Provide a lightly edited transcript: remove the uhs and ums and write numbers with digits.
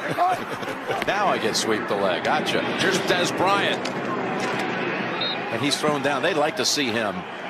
Now I get sweep the leg. Gotcha. Here's Bryant. And he's thrown down. They'd like to see him